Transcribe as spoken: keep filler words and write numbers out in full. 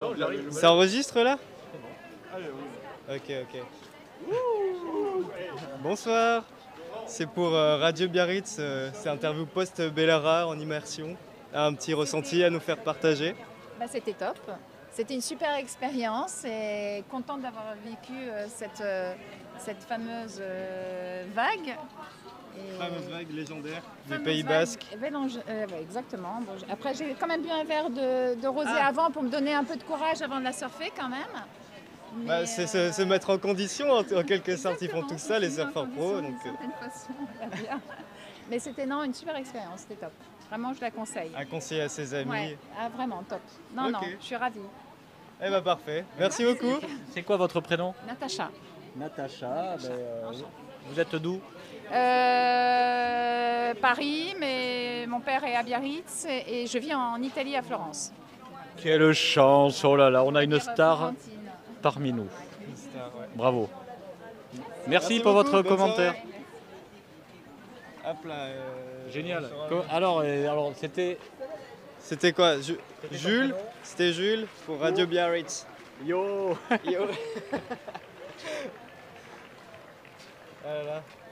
Ça enregistre là? Ok, ok. Bonsoir. C'est pour euh, Radio Biarritz, euh, c'est interview post-Bellara en immersion. Un petit ressenti à nous faire partager. Bah, c'était top. C'était une super expérience et contente d'avoir vécu euh, cette, euh, cette fameuse euh, vague. Et Fameuse vague légendaire du fameuse Pays vague Basque. mélange- euh, ouais, exactement. Bon, j- après, j'ai quand même bu un verre de, de rosé Ah. avant pour me donner un peu de courage avant de la surfer quand même. Mais, Bah, c'est se, euh, se mettre en condition en, en quelque sorte. Ils font exactement, tout ça, les se mettre en surfeurs pros. condition Donc, d'une certaine façon, on va dire. Mais c'était non, une super expérience, c'était top. Vraiment, je la conseille. euh, un conseil à ses amis. Ouais, ah, vraiment top. Non, Ok. non, je suis ravie. Eh bah parfait. Merci beaucoup. C'est quoi votre prénom? Natacha. Natacha. Ben, euh, vous êtes d'où? Euh, Paris, mais mon père est à Biarritz et et je vis en Italie à Florence. Quelle chance! Oh là là, on a une star Florentine. parmi nous. Une star, ouais. Bravo. Merci, Merci pour beaucoup, votre bonne commentaire. soirée. Hop là. euh, Génial. on sera- Co- Alors, euh, alors c'était. C'était quoi? Ju- Jules? C'était Jules pour Radio Biarritz. Yo! Yo. Ah là là.